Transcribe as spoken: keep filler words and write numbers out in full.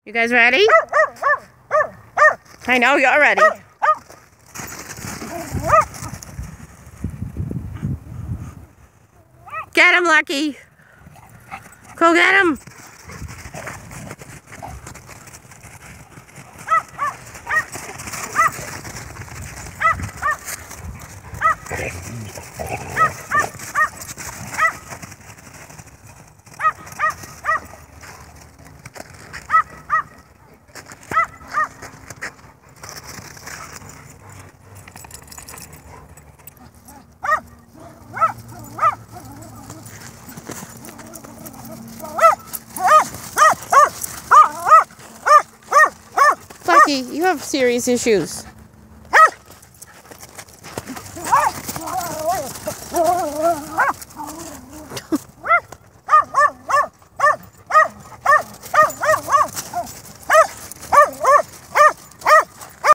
You guys ready? I know you're ready. Get him, Lucky. Go get him. Lucky, you have serious issues.